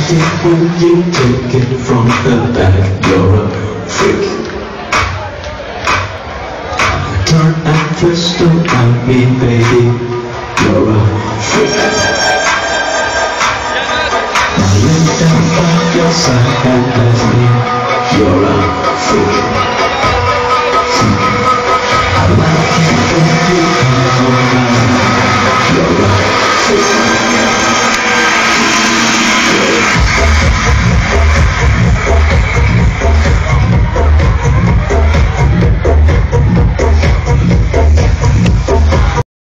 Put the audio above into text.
it when you take it from the back. You're a freak. Turn and twist around me, baby. You're a freak. Now lay down by your side and bless me. You're a